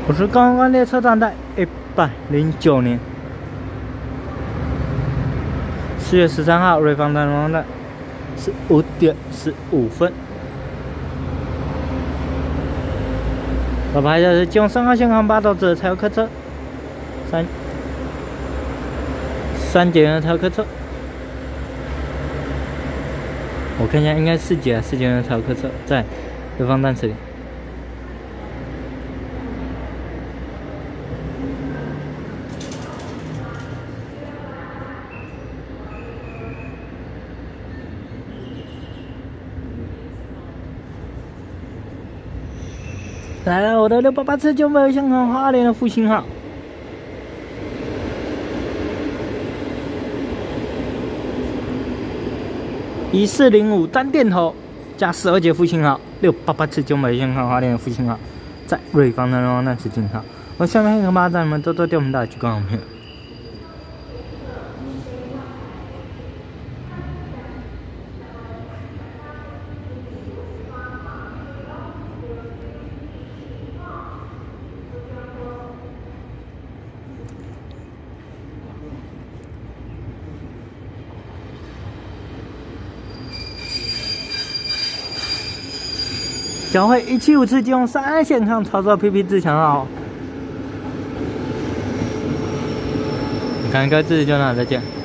我是刚刚列车站在109年4月13号，瑞芳站龙站是5点15分。我排的是基隆3号线航8岛至柴油客车3节的柴油客车。我看一下，应该4节4节的柴油客车在瑞芳站这里。 来了，我的688次9美香港花莲的复兴号，1405单电头加12节复兴号，688次9美香港花莲的复兴号，在瑞芳的龙站是进号。我下面一个马站，你们多多点我们的举光片。 交会175次基隆3线上操作 PP 自强号，你看一个字就拿再见。